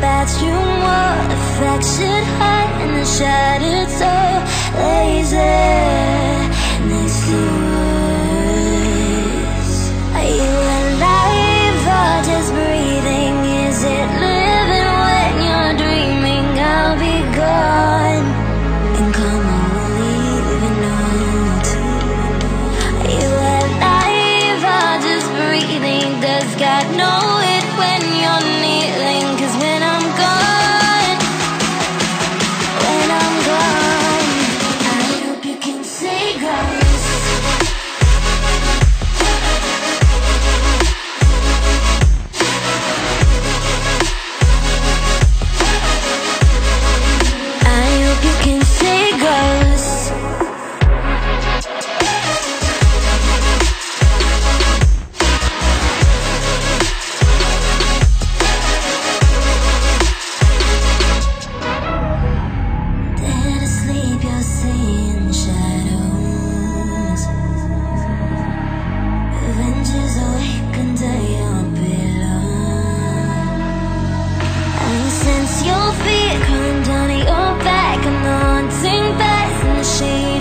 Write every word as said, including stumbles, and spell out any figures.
bathroom wall. The fractured heart and the shattered soul lays there next to us. Are you alive or just breathing? Is it living when you're dreaming? I'll be gone and come on, leave a note. Are you alive or just breathing? Does God know it when you're kneeling? 'Cause when I'm gone, when I'm gone, I hope you can say grace. I hope you can say grace. Dead asleep, you're seeing shadows. Avengers awake under your pillow. I sense your feet crawling down your back, and the haunting beds in the shade.